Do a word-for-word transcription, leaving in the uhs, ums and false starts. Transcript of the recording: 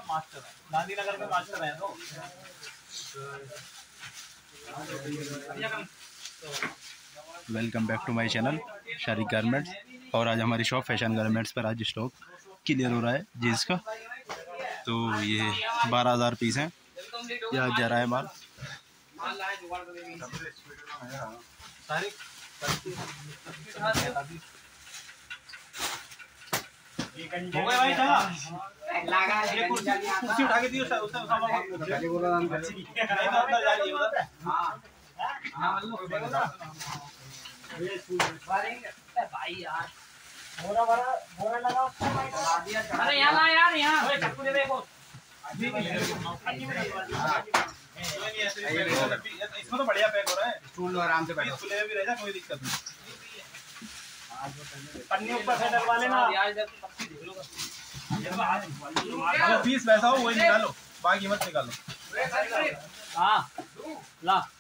Master है, गांधीनगर में master है तो। Welcome back to my channel Sharik garments. और आज हमारी शॉप फैशन गारमेंट्स पर आज स्टॉक क्लियर हो रहा है जीन्स का। तो ये बारह हज़ार पीस हैं, ये आज जा रहा है माल। हो गए भाई, चला लगा ये कुर्सी उठा के दियो सर, उससे सामान गाली बोला नाम कर नहीं तो अंदर जा रही है उधर। हां हां देखो ना ये स्कूल मारेंगे भाई यार, बोरा भरा बोरा लगा उसका भाई लगा दिया। अरे यहां ला यार, यहां ओए चक्कू दे देखो अभी नहीं इसमें तो बढ़िया पैक हो रहा है। स्टूल आराम से बैठो, खुले भी रह जा, कोई दिक्कत नहीं। पन्नी ऊपर से डलवा लेना यार, इधर पत्ती देख लो बस। पीस वैसा हो वही निकालो, बाकी मत निकालो। हाँ ला